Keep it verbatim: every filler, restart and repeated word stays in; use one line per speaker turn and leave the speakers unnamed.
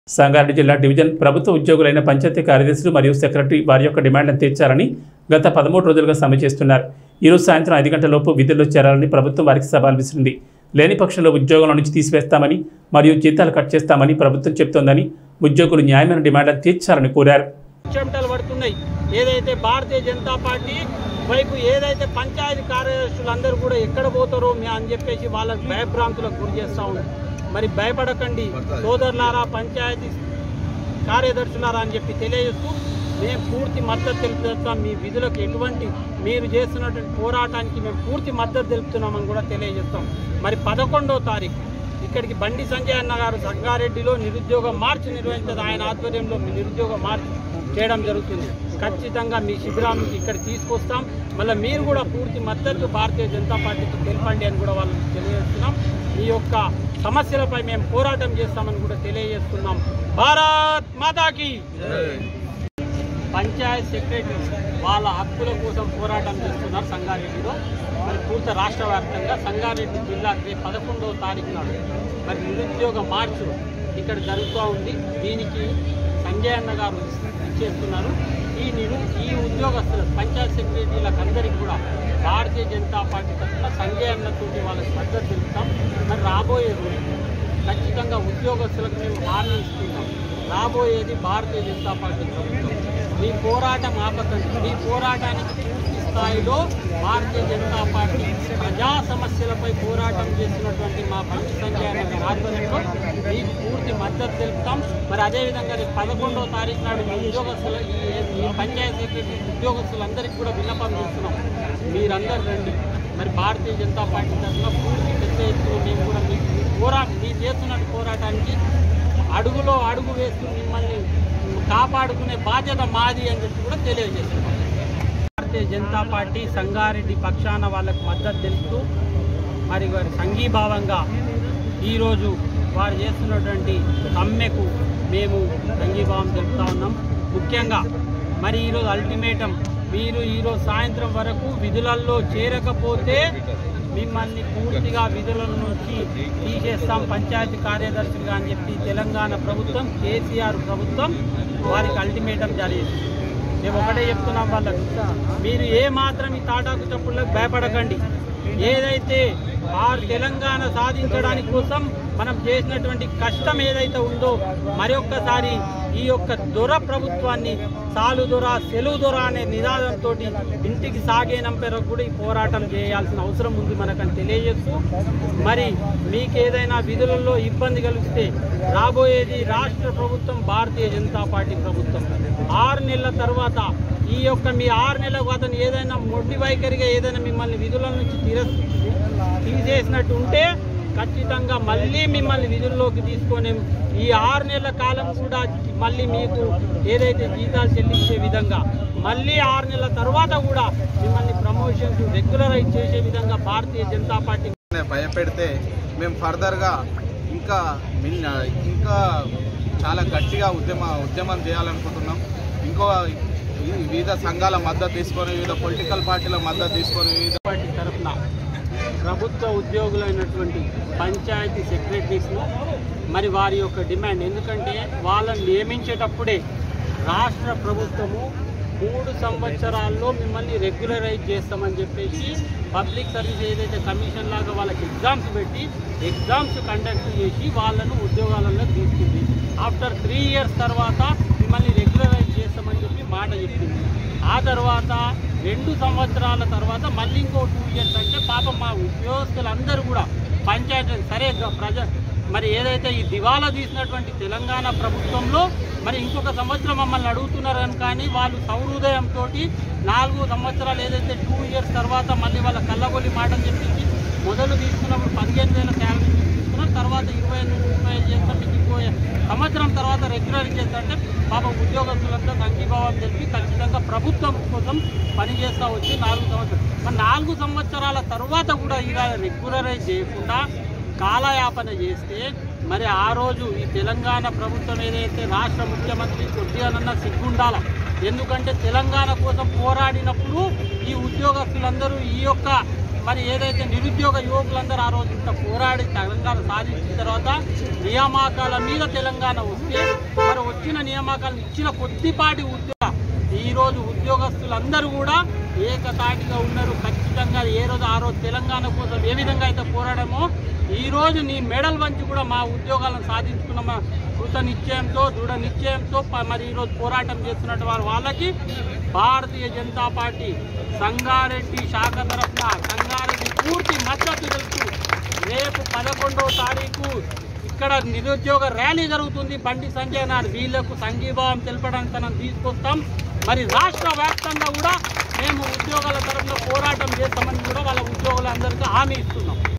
సంగారెడ్డి జిల్లా డివిజన్ ప్రభుత్వ ఉద్యోగులైన పంచాయతీ కార్యదర్శులు మరియు సెక్రటరీ వారి యొక్క డిమాండ్లను తీర్చాలని గత పదమూడు రోజులుగా సమ్మె చేస్తున్నారు. ఈరోజు సాయంత్రం ఐదు గంటల లోపు విధుల్లో చేరాలని ప్రభుత్వం వారికి సవాల్ విసిరింది. లేని పక్షంలో ఉద్యోగుల నుంచి తీసివేస్తామని మరియు జీతాలు కట్ చేస్తామని ప్రభుత్వం చెబుతోందని ఉద్యోగులు న్యాయమైన డిమాండ్లను తీర్చాలని కోరారు.
చెమటలు పడుతున్నాయి. ఏదైతే భారతీయ జనతా పార్టీ వైపు ఏదైతే పంచాయతీ కార్యదర్శులందరూ కూడా ఎక్కడ పోతారో అని చెప్పేసి వాళ్ళకి భయభ్రాంతులకు గురి చేస్తూ ఉన్నారు. మరి భయపడకండి సోదరులారా, పంచాయతీ కార్యదర్శులారా అని చెప్పి తెలియజేస్తూ మేము పూర్తి మద్దతు తెలుపుతాం. మీ విధులకు ఎటువంటి మీరు చేస్తున్నటువంటి పోరాటానికి మేము పూర్తి మద్దతు తెలుపుతున్నామని కూడా తెలియజేస్తాం. మరి పదకొండవ తారీఖు ఇక్కడికి బండి సంజయ్ అన్న గారు సంగారెడ్డిలో నిరుద్యోగ మార్చ్ నిర్వహించదు. ఆయన ఆధ్వర్యంలో మీ నిరుద్యోగ మార్చ్ చేయడం జరుగుతుంది. ఖచ్చితంగా మీ శిబిరానికి ఇక్కడ తీసుకొస్తాం. మళ్ళీ మీరు కూడా పూర్తి మద్దతు భారతీయ జనతా పార్టీకి తెలపండి అని కూడా వాళ్ళకి తెలియజేస్తున్నాం. ఈ యొక్క సమస్యలపై మేము పోరాటం చేస్తామని కూడా తెలియజేస్తున్నాం. భారత్ మాతాకి. పంచాయత్ సెక్రటరీ వాళ్ళ హక్కుల కోసం పోరాటం చేస్తున్నారు సంగారెడ్డిలో. మరి పూర్తి రాష్ట్ర వ్యాప్తంగా సంగారెడ్డి జిల్లాకి పదకొండవ తారీఖు నాడు మరి నిరుద్యోగ మార్చు ఇక్కడ జరుగుతూ ఉంది. దీనికి సంజయ్ అన్న గారు ఇచ్చేస్తున్నారు. ఈ నిరు ఈ ఉద్యోగస్తులు పంచాయత్ సెక్రటరీలకు అందరికీ కూడా భారతీయ జనతా పార్టీ తరఫున సంజయ్ అన్నతోటి వాళ్ళకి మద్దతు తెలుపుతాం. మరి రాబోయే రోజు ఖచ్చితంగా ఉద్యోగస్తులకు మేము హామీ ఇస్తున్నాం. రాబోయేది భారతీయ జనతా పార్టీ ప్రభుత్వం. మీ పోరాటం ఆపకండి. మీ పోరాటానికి పూర్తి స్థాయిలో భారతీయ జనతా పార్టీ ప్రజా సమస్యలపై పోరాటం చేస్తున్నటువంటి మా బండి సంజయ్ అన్న ఆధ్వర్యంలో మీకు పూర్తి మద్దతు తెలుపుతాం. మరి అదేవిధంగా రేపు పదకొండవ తారీఖు నాడు మీ ఉద్యోగస్తుల ఈ పంచాయతీ సెక్రటరీ ఉద్యోగస్తులందరికీ కూడా విన్నపం చేస్తున్నాం. మీరందరూ రండి. మరి భారతీయ జనతా పార్టీ తరఫున పూర్తి పెద్ద ఎత్తున మేము కూడా మీ పోరా మీ చేస్తున్న పోరాటానికి అడుగులో అడుగు వేస్తూ మిమ్మల్ని కాపాడుకునే బాధ్యత మాది అని చెప్పి కూడా తెలియజేస్తున్నాం. భారతీయ జనతా పార్టీ సంగారెడ్డి పక్షాన వాళ్ళకు మద్దతు తెలుపుతూ మరి వారి సంఘీభావంగా ఈరోజు వారు చేస్తున్నటువంటి సమ్మెకు మేము సంఘీభావం తెలుపుతా ఉన్నాం. ముఖ్యంగా మరి ఈరోజు అల్టిమేటం, మీరు ఈరోజు సాయంత్రం వరకు విధులలో చేరకపోతే మిమ్మల్ని పూర్తిగా విధుల నుంచి తీసేస్తాం పంచాయతీ కార్యదర్శులుగా అని చెప్పి తెలంగాణ ప్రభుత్వం, కేసీఆర్ ప్రభుత్వం వారికి అల్టిమేటం జారీ చేసింది. మేము ఒకటే చెప్తున్నాం వాళ్ళకు, మీరు ఏ మాత్రం ఈ తాటాకు చప్పుళ్ళకు భయపడకండి. ఏదైతే ఆ తెలంగాణ సాధించడానికి కోసం మనం చేసినటువంటి కష్టం ఏదైతే ఉందో మరొక్కసారి ఈ యొక్క దొర ప్రభుత్వాన్ని సాలు దొర సెలవు దొర అనే నినాదంతో ఇంటికి సాగేనంపేరకు కూడా ఈ పోరాటం చేయాల్సిన అవసరం ఉంది మనకని తెలియజేస్తూ, మరి మీకు ఏదైనా విధులలో ఇబ్బంది కలిగితే రాబోయేది రాష్ట్ర ప్రభుత్వం భారతీయ జనతా పార్టీ ప్రభుత్వం. ఆరు నెలల తర్వాత ఈ యొక్క మీ ఆరు నెలల అతను ఏదైనా మొండి వైఖరిగా ఏదైనా మిమ్మల్ని విధుల నుంచి తీర తీసేసినట్టు ఉంటే ఖచ్చితంగా మళ్ళీ మిమ్మల్ని విధుల్లోకి తీసుకొని ఈ ఆరు నెలల కాలం కూడా మళ్ళీ మీకు ఏదైతే జీతాలు చెల్లించే విధంగా మళ్ళీ ఆరు నెలల తర్వాత కూడా మిమ్మల్ని ప్రమోషన్స్ రెగ్యులరైజ్ చేసే విధంగా భారతీయ జనతా పార్టీ
భయపెడితే మేము ఫర్దర్గా ఇంకా ఇంకా చాలా గట్టిగా ఉద్యమ ఉద్యమం చేయాలనుకుంటున్నాం. ఇంకో వివిధ సంఘాల మద్దతు తీసుకొని, వివిధ పొలిటికల్ పార్టీల మద్దతు తీసుకొని, వివిధ
పార్టీ తరఫున ప్రభుత్వ ఉద్యోగులైనటువంటి పంచాయతీ సెక్రటరీస్ను మరి వారి యొక్క డిమాండ్, ఎందుకంటే వాళ్ళని నియమించేటప్పుడే రాష్ట్ర ప్రభుత్వము మూడు సంవత్సరాల్లో మిమ్మల్ని రెగ్యులరైజ్ చేస్తామని చెప్పేసి పబ్లిక్ సర్వీస్ ఏదైతే కమిషన్ లాగా వాళ్ళకి ఎగ్జామ్స్ పెట్టి ఎగ్జామ్స్ కండక్ట్ చేసి వాళ్ళను ఉద్యోగాలలో తీసుకుంది. ఆఫ్టర్ త్రీ ఇయర్స్ తర్వాత మిమ్మల్ని రెగ్యులరైజ్ చేస్తామని చెప్పి మాట చెప్పింది. ఆ తర్వాత రెండు సంవత్సరాల తర్వాత మళ్ళీ ఇంకో టూ ఇయర్స్ అంటే పాపం మా ఉద్యోగస్తులందరూ కూడా పంచాయతీ సరే ప్రజ మరి ఏదైతే ఈ దివాలా తీసినటువంటి తెలంగాణ ప్రభుత్వంలో మరి ఇంకొక సంవత్సరం మమ్మల్ని అడుగుతున్నారని కానీ వాళ్ళు సౌహృదయంతో నాలుగు సంవత్సరాలు ఏదైతే టూ ఇయర్స్ తర్వాత మళ్ళీ వాళ్ళ కళ్ళగొల్లి మాటలు చెప్పించి మొదలు తీసుకున్నప్పుడు పదిహేను వేల శాలరీ తీసుకున్నారు, తర్వాత ఇరవై ఎనిమిది ముప్పై ఐదు చేస్తాం, మీకు ఇంకో సంవత్సరం తర్వాత రెగ్యులర్ చేస్తారంటే పాపం ఉద్యోగస్తులంతా సంఘీభావం తెలిపి ఖచ్చితంగా ప్రభుత్వం కోసం పనిచేస్తూ వచ్చి నాలుగు సంవత్సరాలు మరి నాలుగు సంవత్సరాల తర్వాత కూడా ఇలా రెగ్యులరైజ్ చేయకుండా కాలయాపన చేస్తే మరి ఆ రోజు ఈ తెలంగాణ ప్రభుత్వం ఏదైతే రాష్ట్ర ముఖ్యమంత్రి కొద్దిగానన్నా సిగ్గుండాల. ఎందుకంటే తెలంగాణ కోసం పోరాడినప్పుడు ఈ ఉద్యోగస్తులందరూ ఈ యొక్క మరి ఏదైతే నిరుద్యోగ యువకులందరూ ఆ రోజు ఇంత పోరాడి తెలంగాణ సాధించిన తర్వాత నియామకాల మీద తెలంగాణ వస్తే మరి వచ్చిన నియామకాలను ఇచ్చిన కొద్దిపాటి ఉద్యోగ ఈరోజు ఉద్యోగస్తులందరూ కూడా ఏకతాటిగా ఉన్నారు. ఖచ్చితంగా ఏ రోజు ఆ రోజు తెలంగాణ కోసం ఏ విధంగా అయితే పోరాడమో ఈరోజు నీ మెడల్ వంచి కూడా మా ఉద్యోగాలను సాధించుకున్న కృత నిశ్చయంతో దృఢ నిశ్చయంతో మరి ఈరోజు పోరాటం చేస్తున్నట్టు వారు వాళ్ళకి భారతీయ జనతా పార్టీ సంగారెడ్డి శాఖ తరఫున సంగారెడ్డి పూర్తి మద్దతు తెలుసు. రేపు పదకొండవ తారీఖు ఇక్కడ నిరుద్యోగ ర్యాలీ జరుగుతుంది. బండి సంజయ్ నార్ వీళ్లకు సంఘీభావం తెలపడానికి మనం తీసుకొస్తాం. మరి రాష్ట్ర వ్యాప్తంగా కూడా మేము ఉద్యోగాల తరఫున పోరాటం చేస్తామని కూడా వాళ్ళ ఉద్యోగులందరికీ హామీ ఇస్తున్నాం.